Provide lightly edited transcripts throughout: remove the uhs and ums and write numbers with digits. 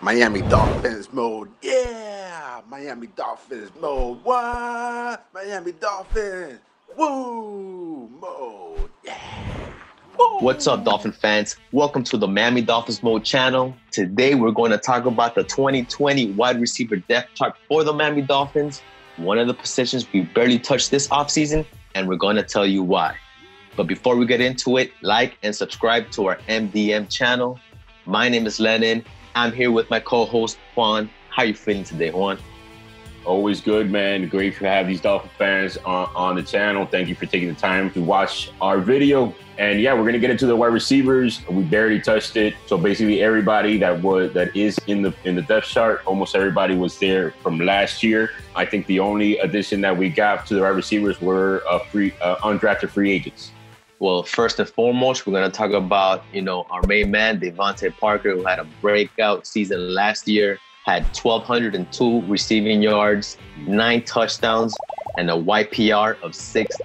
Miami Dolphins mode. Yeah, Miami Dolphins mode. What? Miami Dolphins. Woo mode. Yeah. What's up, Woo. Dolphin fans? Welcome to the Miami Dolphins Mode channel. Today, we're going to talk about the 2020 wide receiver depth chart for the Miami Dolphins, one of the positions we barely touched this offseason, and we're going to tell you why. But before we get into it, like and subscribe to our MDM channel. My name is Lennon. I'm here with my co-host, Juan. How are you feeling today, Juan? Always good, man. Great to have these Dolphin fans on the channel. Thank you for taking the time to watch our video. And yeah, we're going to get into the wide receivers. We barely touched it. So basically everybody that is in the depth chart, almost everybody was there from last year. I think the only addition that we got to the wide receivers were undrafted free agents. Well, first and foremost, we're going to talk about, our main man, Devontae Parker, who had a breakout season last year, had 1,202 receiving yards, 9 touchdowns, and a YPR of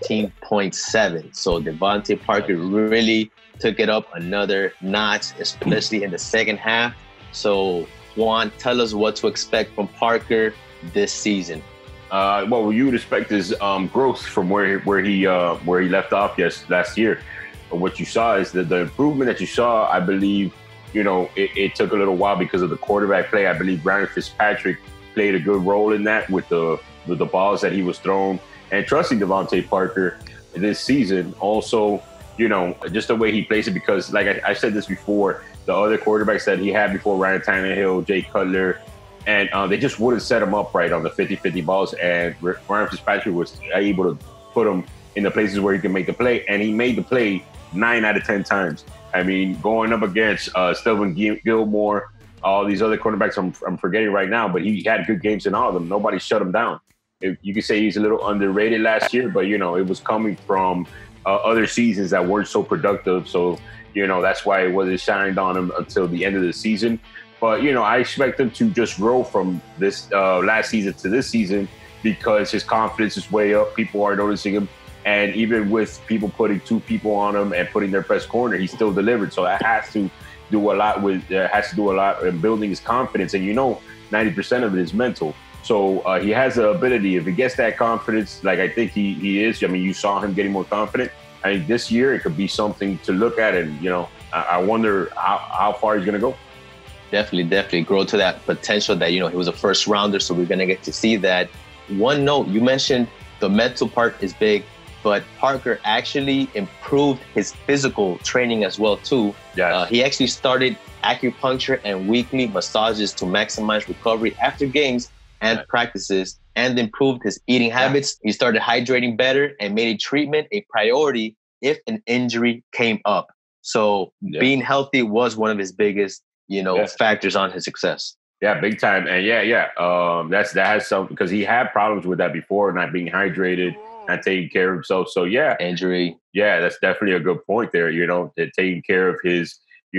16.7. So Devontae Parker really took it up another notch, especially in the second half. So Juan, tell us what to expect from Parker this season. What you would expect is growth from where he left off last year. But what you saw is that the improvement that you saw, I believe, it took a little while because of the quarterback play. I believe Ryan Fitzpatrick played a good role in that with the balls that he was thrown, and trusting Devontae Parker this season. Also, just the way he plays it, because like I said this before, the other quarterbacks that he had before, Ryan Tannehill, Jay Cutler, and they just wouldn't set him up right on the 50-50 balls. And Ryan Fitzpatrick was able to put him in the places where he can make the play. And he made the play 9 out of 10 times. I mean, going up against Stelvin Gilmore, all these other quarterbacks I'm forgetting right now, but he had good games in all of them. Nobody shut him down. You could say he's a little underrated last year, but, it was coming from other seasons that weren't so productive. So, that's why it wasn't shined on him until the end of the season. But, I expect him to just grow from this last season to this season, because his confidence is way up. People are noticing him. And even with people putting 2 people on him and putting their best corner, he still delivered. So that has to do a lot in building his confidence. And 90% of it is mental. So he has the ability, if he gets that confidence, like I think he is. I mean, you saw him getting more confident. I think this year it could be something to look at. And, I wonder how far he's going to go. Definitely grow to that potential that, he was a first rounder. So we're going to get to see that. One note, you mentioned the mental part is big, but Parker actually improved his physical training as well, too. Yes. He actually started acupuncture and weekly massages to maximize recovery after games and practices, and improved his eating habits. He started hydrating better and made a treatment a priority if an injury came up. So being healthy was one of his biggest, factors on his success. Yeah, big time. And that has something, because he had problems with that before, not being hydrated, not taking care of himself. So injury. Yeah, that's definitely a good point there. Taking care of his,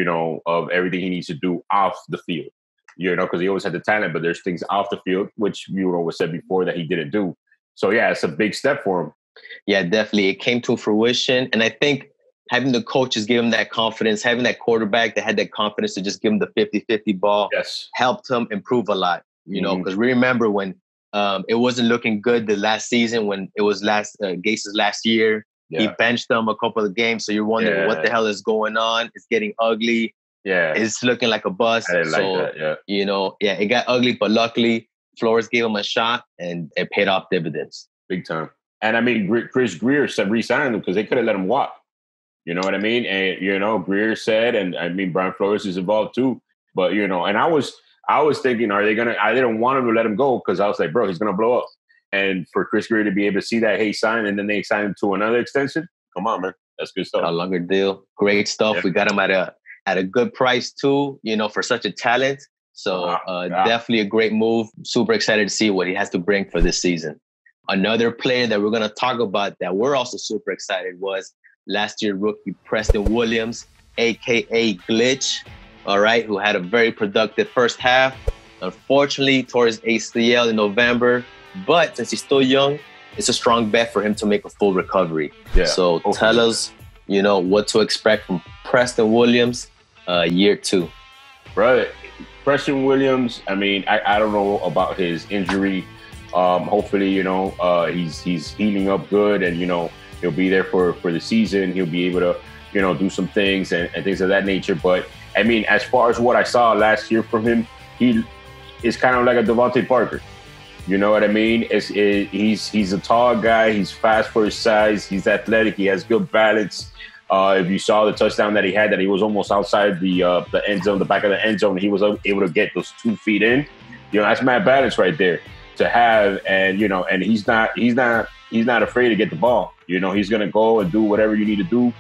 of everything he needs to do off the field. Because he always had the talent, but there's things off the field, which was said before that he didn't do. So yeah, it's a big step for him. Yeah, definitely. It came to fruition. And I think having the coaches give him that confidence, having that quarterback that had that confidence to just give him the 50-50 ball, helped him improve a lot, because we remember when it wasn't looking good the last season, when it was Gase's last year. He benched them a couple of games. So you're wondering what the hell is going on. It's getting ugly. Yeah. It's looking like a bust. I didn't like that, it got ugly, but luckily Flores gave him a shot and it paid off dividends. Big time. And I mean, Chris Greer said re-sign him because they could have let him walk. You know what I mean? And, Greer said, and I mean, Brian Flores is involved too. But, and I was thinking, I didn't want him to let him go, because I was like, bro, he's going to blow up. And for Chris Greer to be able to see that, hey, sign, and then they sign him to another extension. Come on, man. That's good stuff. A longer deal. Great stuff. Yeah. We got him at a good price too, for such a talent. So definitely a great move. Super excited to see what he has to bring for this season. Another player that we're going to talk about that we're also super excited was last year rookie Preston Williams, a.k.a. Glitch, all right, who had a very productive first half. Unfortunately, tore his ACL in November, but since he's still young, it's a strong bet for him to make a full recovery. Yeah. So tell us, what to expect from Preston Williams year 2. Right. Preston Williams, I mean, I don't know about his injury. Hopefully, he's healing up good, and he'll be there for the season. He'll be able to do some things and things of that nature. But I mean, as far as what I saw last year from him, he is kind of like a Devontae Parker. You know what I mean? He's a tall guy. He's fast for his size. He's athletic. He has good balance. If you saw the touchdown that he was almost outside the end zone, the back of the end zone. He was able to get those 2 feet in. That's mad balance right there to have. And and he's not afraid to get the ball. He's gonna go and do whatever you need to do.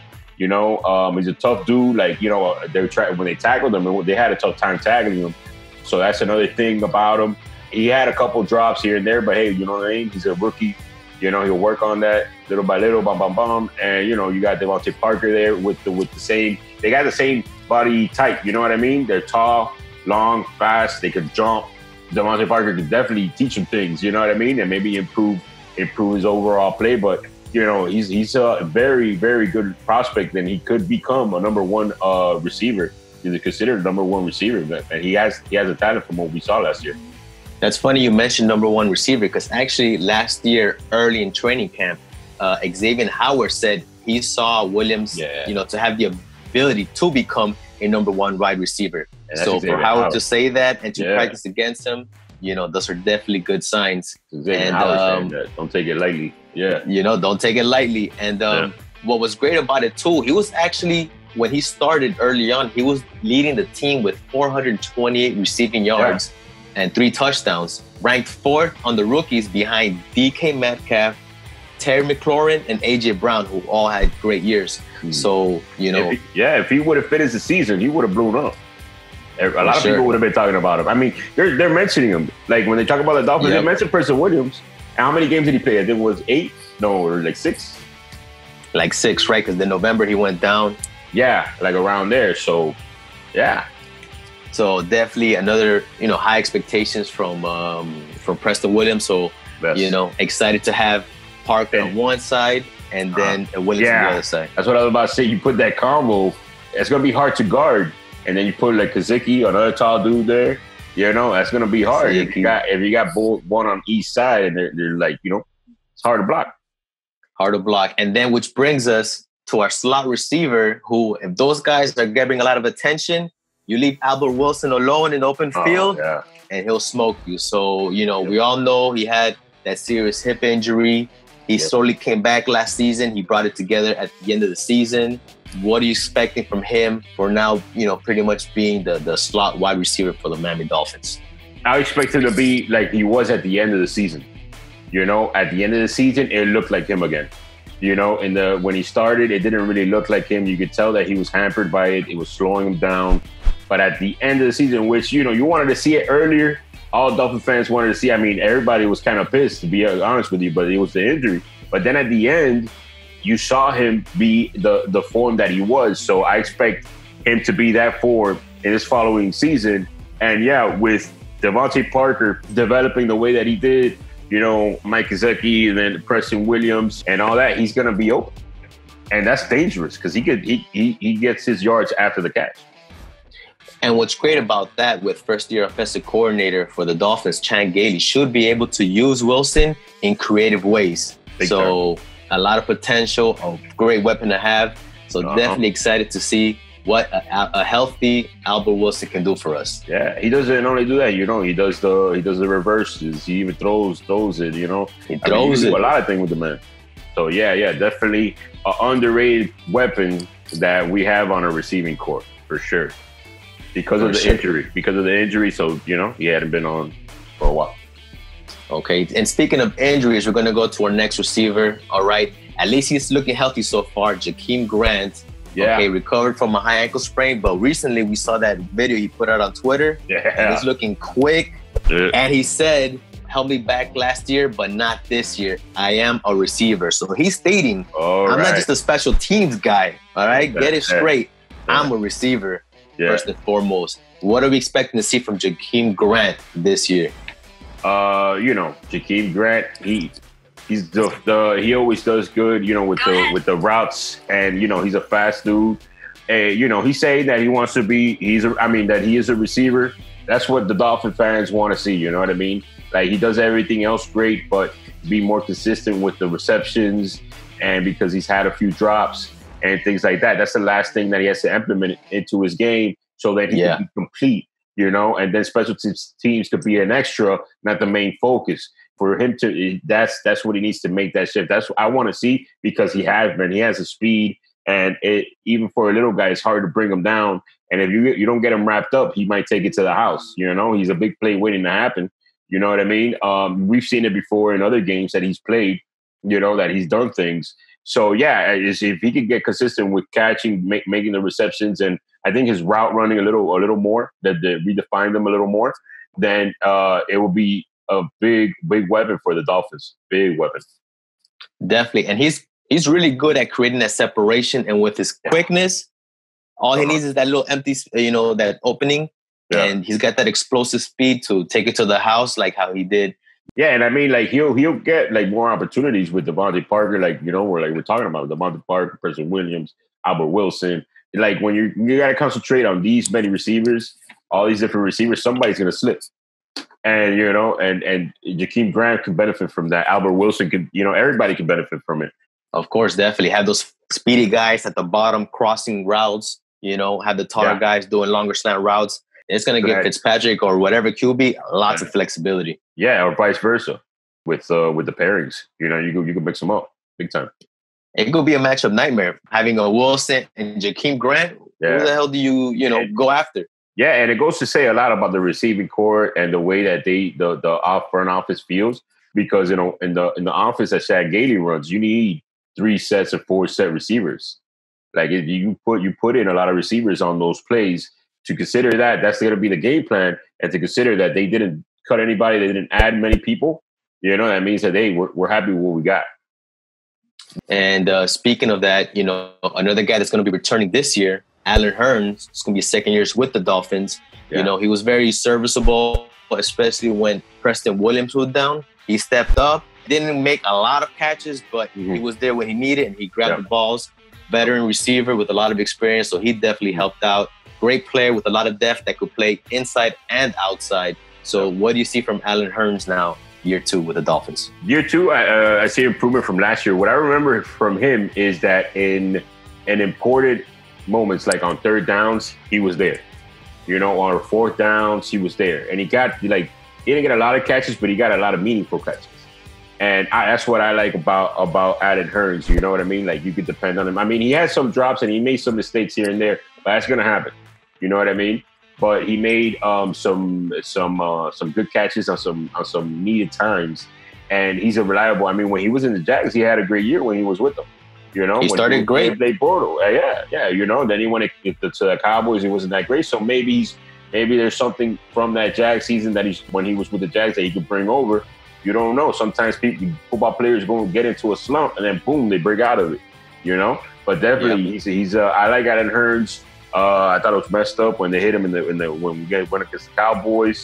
He's a tough dude. Like when they tackled him, they had a tough time tackling him. So that's another thing about him. He had a couple drops here and there, but hey, you know what I mean? He's a rookie. He'll work on that little by little, bum, bum, bum. And, you got Devontae Parker there with the same, they got the same body type. You know what I mean? They're tall, long, fast. They could jump. Devontae Parker could definitely teach him things, you know what I mean? And maybe improve his overall play. But, he's a very, very good prospect, and he could become a number one receiver. He's considered a number one receiver. And he has a talent from what we saw last year. That's funny you mentioned number one receiver, because actually last year, early in training camp, Xavier Howard said he saw Williams, to have the ability to become a number one wide receiver. So for Howard to say that and to practice against him, those are definitely good signs. And don't take it lightly. Yeah. Don't take it lightly. And what was great about it too, he was actually, when he started early on, he was leading the team with 428 receiving yards. And 3 touchdowns, ranked 4th on the rookies behind DK Metcalf, Terry McLaurin, and A.J. Brown, who all had great years. So, if he would have finished the season, he would have blown up. A lot of people would have been talking about him. I mean, they're mentioning him. Like, when they talk about the Dolphins, they mention Preston Williams. And how many games did he play? I think it was 8? No, or like 6? Like 6, right? Because in November, he went down. Yeah, like around there. So, yeah. So definitely another, high expectations from Preston Williams. So, excited to have Parker on one side and then Williams on the other side. That's what I was about to say. You put that combo, it's going to be hard to guard. And then you put like Kazicki, another tall dude there. That's going to be hard. If you got one on each side, and they're like, it's hard to block. Hard to block. And then which brings us to our slot receiver, who, if those guys are getting a lot of attention, you leave Albert Wilson alone in open field, and he'll smoke you. So, we all know he had that serious hip injury. He slowly came back last season. He brought it together at the end of the season. What are you expecting from him for now, pretty much being the slot wide receiver for the Miami Dolphins? I expect him to be like he was at the end of the season. At the end of the season, it looked like him again. When he started, it didn't really look like him. You could tell that he was hampered by it. It was slowing him down. But at the end of the season, which, you wanted to see it earlier, all Dolphin fans wanted to see. I mean, everybody was kind of pissed, to be honest with you, but it was the injury. But then at the end, you saw him be the form that he was. So I expect him to be that form in this following season. And with Devontae Parker developing the way that he did, Mike Gesicki and then Preston Williams and all that, he's going to be open. And that's dangerous because he gets his yards after the catch. And what's great about that, with first-year offensive coordinator for the Dolphins, Chan Gailey, should be able to use Wilson in creative ways. A lot of potential, a great weapon to have. So definitely excited to see what a healthy Albert Wilson can do for us. Yeah, he doesn't only do that. He does the reverses. He even throws it. He throws it. A lot of things with the man. So definitely an underrated weapon that we have on a receiving corps for sure. Because of the injury. So, he hadn't been on for a while. Okay. And speaking of injuries, we're going to go to our next receiver. All right. At least he's looking healthy so far. Jakeem Grant. Yeah. Okay. Recovered from a high ankle sprain. But recently we saw that video he put out on Twitter. Yeah. And he's looking quick. Yeah. And he said, held me back last year, but not this year. I am a receiver. So he's stating, I'm not just a special teams guy. All right. Get it straight. I'm a receiver. First and foremost, what are we expecting to see from Jakeem Grant this year? Jakeem Grant, he always does good, with the routes, and he's a fast dude. And he's saying that he wants to be, that he is a receiver, That's what the Dolphin fans want to see. You know what I mean? Like, he does everything else great, but be more consistent with the receptions, and because he's had a few drops and things like that, that's the last thing that he has to implement into his game so that he can be complete. You know, and then special teams could be an extra, not the main focus. For him to, that's what he needs to make that shift. That's what I want to see, because he has been. He has the speed, and even for a little guy, it's hard to bring him down. And if you don't get him wrapped up, he might take it to the house. You know, he's a big play waiting to happen. You know what I mean? We've seen it before in other games that he's played. You know, that he's done things. So yeah, if he could get consistent with catching, making the receptions, and I think his route running a little more, that redefine them a little more, then it will be a big weapon for the Dolphins. Big weapon. Definitely. And he's really good at creating that separation, and with his quickness, all he needs is that little empty, that opening. Yeah. And he's got that explosive speed to take it to the house, like how he did. Yeah, and I mean, like, he'll get like more opportunities with Devontae Parker, like, we're talking about Devontae Parker, Preston Williams, Albert Wilson. Like, when you got to concentrate on these many receivers, all these different receivers, somebody's gonna slip. And and Jakeem Grant can benefit from that. Albert Wilson can, everybody can benefit from it. Of course, definitely have those speedy guys at the bottom crossing routes. Have the taller guys doing longer slant routes. It's going to give Fitzpatrick or whatever QB lots of flexibility. Yeah, or vice versa with the pairings. You can mix them up big time. It could be a matchup nightmare having a Wilson and Jakeem Grant. Yeah. Who the hell do you go after? Yeah, and it goes to say a lot about the receiving core and the way that the front office feels, because in the offense that Shaq Gailey runs, you need 3 sets or 4 set receivers. Like, if you put in a lot of receivers on those plays. To consider that's going to be the game plan, and to consider that they didn't cut anybody, they didn't add many people, that means that, hey, we're happy with what we got. And speaking of that, another guy that's going to be returning this year, Allen Hurns, is going to be second years with the Dolphins. Yeah. He was very serviceable, especially when Preston Williams was down. He stepped up, didn't make a lot of catches, but he was there when he needed, and he grabbed the balls. Veteran receiver with a lot of experience, so he definitely helped out. Great player with a lot of depth that could play inside and outside. So what do you see from Allen Hurns now, year 2 with the Dolphins? Year 2, I see improvement from last year. What I remember from him is that in important moments, like on third downs, he was there. On fourth downs, he was there. And he didn't get a lot of catches, but he got a lot of meaningful catches. And that's what I like about Allen Hurns. You know what I mean? Like, you could depend on him. I mean, he had some drops and he made some mistakes here and there, but that's going to happen. You know what I mean? But he made some good catches on some needed times, and he's a reliable. I mean, when he was in the Jags, he had a great year when he was with them. He started great. They Bortles, yeah. Then he went to the Cowboys. He wasn't that great. So maybe there's something from that Jags season that when he was with the Jags that he could bring over. You don't know. Sometimes football players go and get into a slump, and then boom, they break out of it. But definitely, he's. I like Allen Hurns. I thought it was messed up when they hit him when we went against the Cowboys.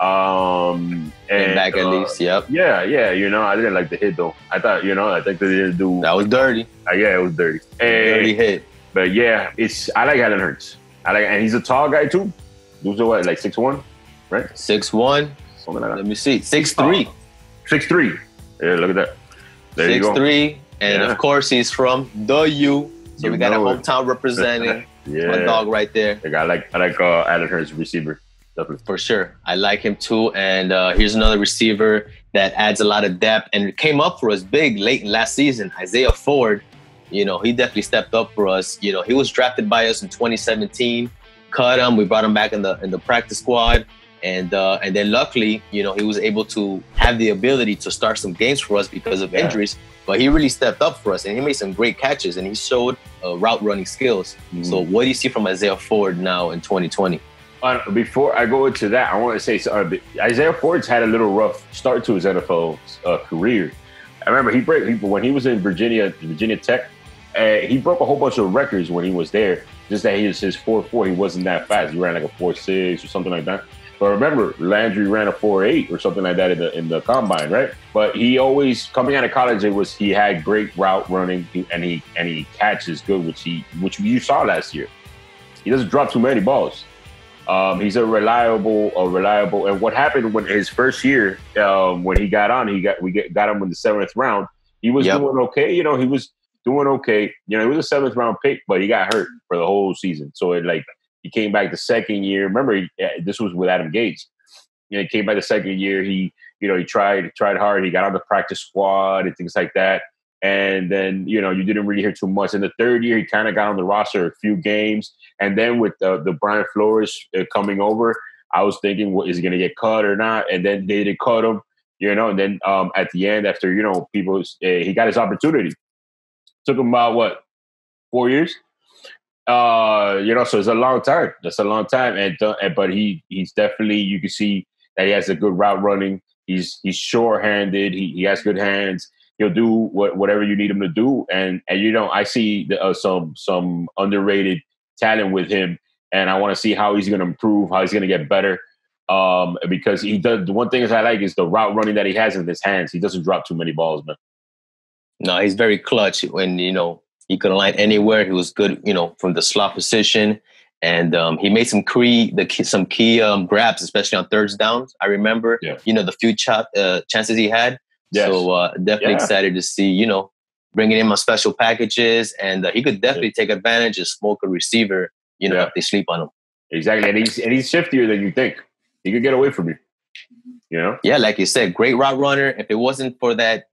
And back at least, yep. Yeah. I didn't like the hit though. I thought, I think they didn't do. That was dirty. Yeah, it was dirty. Dirty hit. But yeah, I like Allen Hurns. And he's a tall guy too. Those are what, like 6'1", right? 6'1". Something like that. Let me see. 6'3". 6'3". Yeah, look at that. There you go. 6'3", and of course he's from the U. So we got a hometown representing. Yeah, my dog right there. I like Allen Hurns, receiver, definitely. For sure, I like him too. And here's another receiver that adds a lot of depth and it came up for us big late in last season. Isaiah Ford, he definitely stepped up for us. He was drafted by us in 2017. Cut him, we brought him back in the practice squad, and then luckily, he was able to have the ability to start some games for us because of injuries. But he really stepped up for us, and he made some great catches, and he showed route running skills. Mm-hmm. So what do you see from Isaiah Ford now in 2020? Before I go into that, I want to say Isaiah Ford's had a little rough start to his NFL career. I remember when he was in Virginia Tech, he broke a whole bunch of records when he was there. Just that his 4.4, he wasn't that fast. He ran like a 4.6 or something like that. But remember, Landry ran a 4.8 or something like that in the combine, right? But he always, coming out of college, he had great route running and he catches good, which you saw last year. He doesn't drop too many balls. He's a reliable. And what happened when his first year, when he got on, we got him in the 7th round. He was doing okay. He was doing okay. He was a 7th round pick, but he got hurt for the whole season. So he came back the second year. Remember, this was with Adam Gates. He came back the second year. He tried hard. He got on the practice squad and things like that. And then, you didn't really hear too much. In the third year, he kind of got on the roster a few games. And then with the Brian Flores coming over, I was thinking, is he going to get cut or not? And then they didn't cut him, And then at the end, after, he got his opportunity. Took him about, 4 years? So it's a long time. That's a long time. But he's definitely, you can see that he has a good route running. He's sure-handed. He has good hands. He'll do whatever you need him to do, and I see some underrated talent with him, and I want to see how he's going to improve, how he's going to get better, because he does. The one thing I like is the route running that he has in his hands. He doesn't drop too many balls, man. No, he's very clutch when he could align anywhere. He was good, from the slot position, and he made some key grabs, especially on third downs. I remember, the few chances he had. Yes. So definitely excited to see, bringing him on special packages, and he could definitely take advantage and smoke a receiver, if they sleep on him. Exactly, and he's shiftier than you think. He could get away from you. Yeah, like you said, great route runner. If it wasn't for that,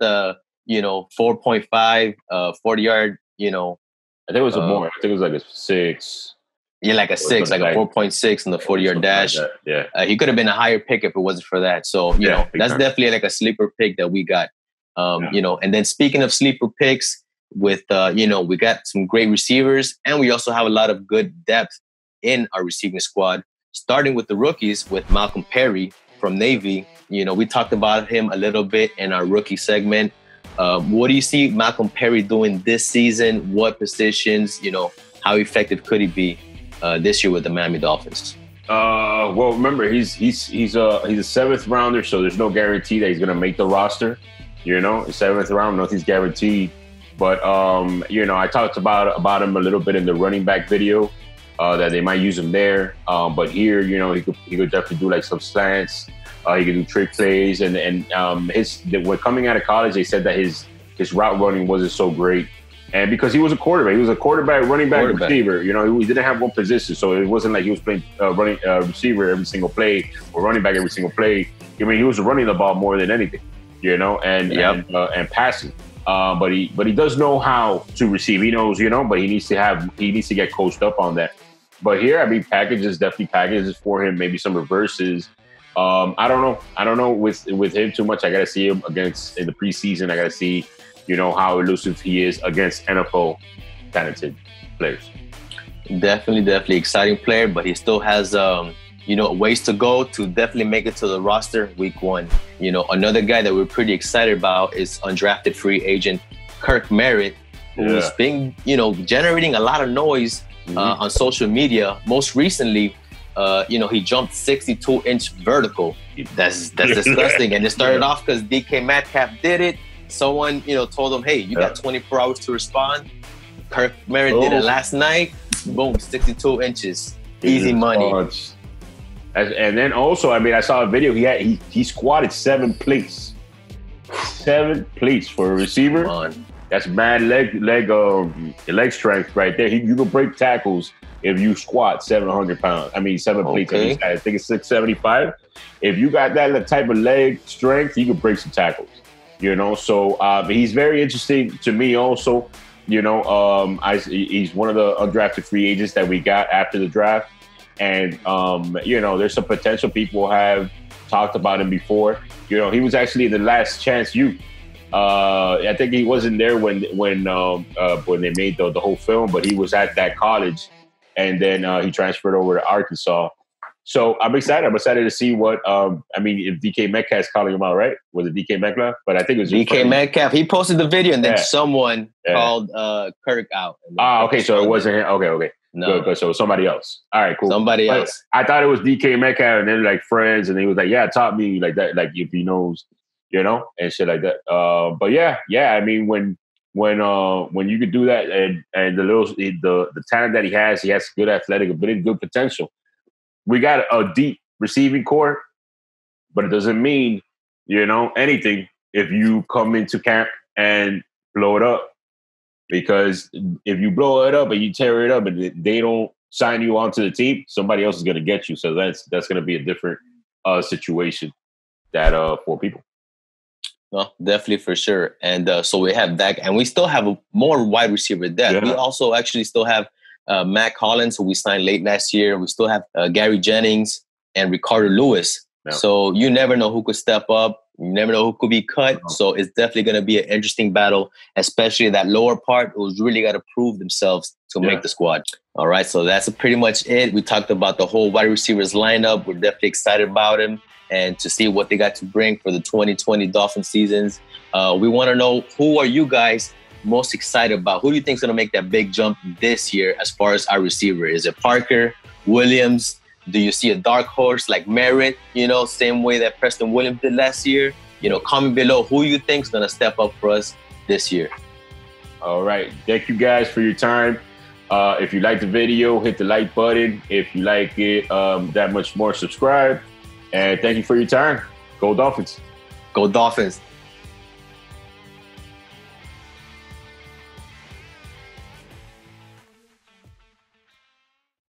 4.5, 40-yard, I think it was more. I think it was like a 6. Yeah, like a 6, like a 4.6 in the 40-yard dash. Like he could have been a higher pick if it wasn't for that. So, that's definitely like a sleeper pick that we got. And then speaking of sleeper picks, with, we got some great receivers, and we also have a lot of good depth in our receiving squad, starting with the rookies with Malcolm Perry from Navy. We talked about him a little bit in our rookie segment. What do you see Malcolm Perry doing this season? What positions, how effective could he be this year with the Miami Dolphins? Well, remember, he's a 7th rounder, so there's no guarantee that he's going to make the roster. The 7th round, nothing's guaranteed. But I talked about him a little bit in the running back video, that they might use him there. But here, he could definitely do like some slants. He could do trick plays, and when coming out of college, they said that his route running wasn't so great. And because he was a quarterback, running back, receiver. He didn't have one position, so it wasn't like he was playing receiver every single play or running back every single play. He was running the ball more than anything, and passing. But he does know how to receive. He knows, but he needs to get coached up on that. But here, packages for him. Maybe some reverses. I don't know with him too much. I gotta see him in the preseason. I gotta see. How elusive he is against NFL talented players. Definitely exciting player, but he still has, ways to go to definitely make it to the roster week 1. Another guy that we're pretty excited about is undrafted free agent Kirk Merritt, who's been, generating a lot of noise on social media. Most recently, he jumped 62-inch vertical. That's disgusting. And it started off because DK Metcalf did it. Someone, told him, hey, you got 24 hours to respond. Kirk Merritt did it last night. Boom, 62 inches. Easy money. And then also, I saw a video. He squatted 7 plates. 7 plates for a receiver. That's mad leg strength right there. You can break tackles if you squat 700 pounds. 7 plates. I think it's 675. If you got that type of leg strength, you can break some tackles. So he's very interesting to me also. He's one of the undrafted free agents that we got after the draft. And, there's some potential. People have talked about him before. He was actually the Last Chance Youth. I think he wasn't there when they made the whole film, but he was at that college. And then he transferred over to Arkansas. So I'm excited. I'm excited to see what, if DK Metcalf's calling him out, right? Was it DK Metcalf? But I think it was DK Metcalf. He posted the video and then someone called Kirk out. Okay. So it wasn't him. Okay. No. Good. So somebody else. All right, cool. Somebody else. I thought it was DK Metcalf and then like friends. And he was like, yeah, taught me like that. Like if he knows, and shit like that. But yeah. When you could do that and the talent that he has good athletic ability, good potential. we got a deep receiving core, but it doesn't mean, anything if you come into camp and blow it up. Because if you blow it up and you tear it up and they don't sign you onto the team, somebody else is going to get you. So that's going to be a different situation that for people. No, definitely for sure. And so we have that, and we still have more wide receiver depth. Yeah. We also actually still have Matt Collins, who we signed late last year. We still have Gary Jennings and Ricardo Lewis. Yeah. So you never know who could step up. You never know who could be cut. So it's definitely going to be an interesting battle, especially that lower part who's really got to prove themselves to make the squad. All right. So that's pretty much it. We talked about the whole wide receivers lineup. We're definitely excited about him and to see what they got to bring for the 2020 Dolphin seasons. We want to know, who are you guys most excited about? Who do you think is going to make that big jump this year as far as our receiver? Is it Parker, Williams? Do you see a dark horse like Merritt, same way that Preston Williams did last year? Comment below who you think is going to step up for us this year. All right. Thank you guys for your time. If you like the video, hit the like button. If you like it that much more, subscribe. And thank you for your time. Go Dolphins. Go Dolphins.